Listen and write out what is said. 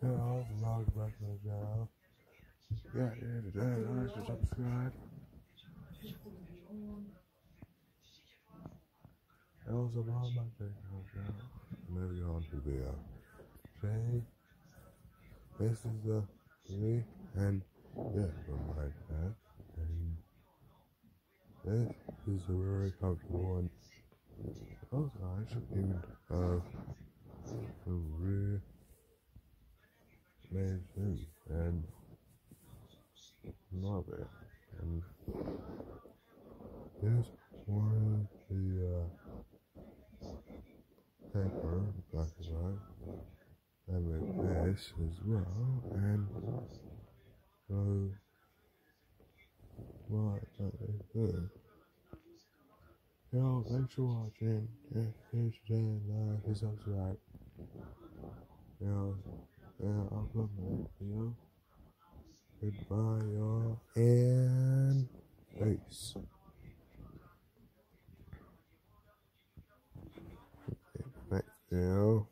I'll vlog back to the channel. Yeah, today, like to subscribe. And also follow my channel. Moving on to the thing. This is me and yeah, from my dad. And this is a very comfortable one. Also, I should even have a really amazing and love it. And this one the paper, black and white, and with this as well, and so what that is good. Yo, thanks for watching. Yeah, here's today, like and subscribe. Yo, yeah, I'll upload my video. Goodbye, y'all, and peace. Next video.